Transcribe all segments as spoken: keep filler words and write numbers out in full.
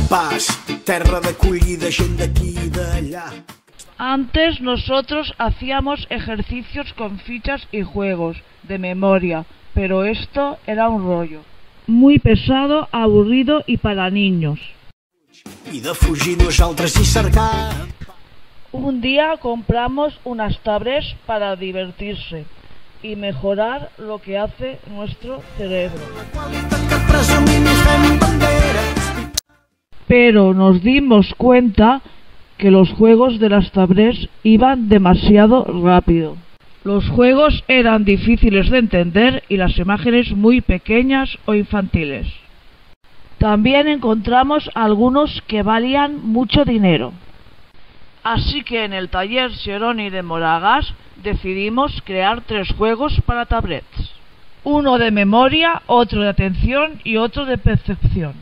pas, terra d'acollida, gent d'aquí i d'allà. Antes nosotros hacíamos ejercicios con fichas y juegos de memoria, pero esto era un rollo. Muy pesado, aburrido y para niños. I de fugir nosaltres i cercar. Un día compramos unas tablets para divertirse y mejorar lo que hace nuestro cerebro. Pero nos dimos cuenta que los juegos de las tablets iban demasiado rápido. Los juegos eran difíciles de entender y las imágenes muy pequeñas o infantiles. También encontramos algunos que valían mucho dinero. Así que en el taller Xeroni de Moragas decidimos crear tres juegos para tablets. Uno de memoria, otro de atención y otro de percepción.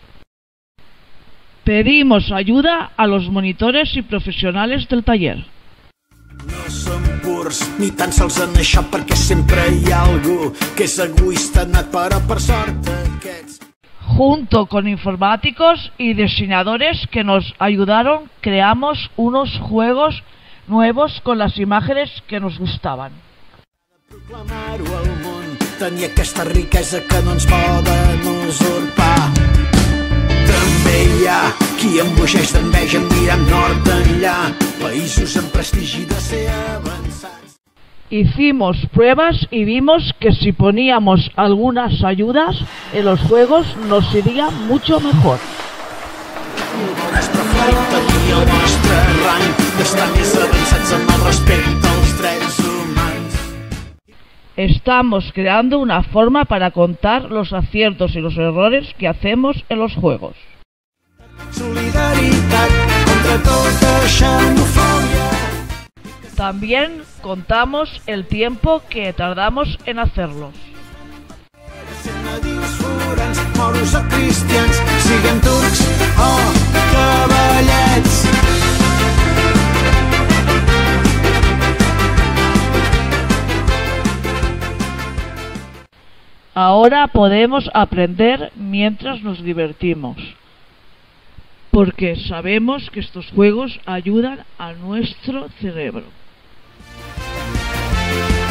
Pedimos ayuda a los monitores y profesionales del taller. No som purs, ni tan sols en això, perquè sempre hi ha algú que és egoista nat, però per sort aquests... Junto con informáticos y diseñadores que nos ayudaron, creamos unos juegos nuevos con las imágenes que nos gustaban. Proclamar-ho al món, tenir aquesta riquesa que no ens poden usurpar. També hi ha qui embogeix d'enveja mirant nord enllà, països amb prestigi de ser avançats. Hicimos pruebas y vimos que si poníamos algunas ayudas en los juegos nos iría mucho mejor. És preferit tenir el nostre rang, d'estar més avançats en el respecte als drets humans. Estamos creando una forma para contar los aciertos y los errores que hacemos en los juegos. Solidaritat contra tota xenofòbia. También contamos el tiempo que tardamos en hacerlos. Nadius, forans, moros o cristians, siguem turcs o cavallets. Ahora podemos aprender mientras nos divertimos, porque sabemos que estos juegos ayudan a nuestro cerebro.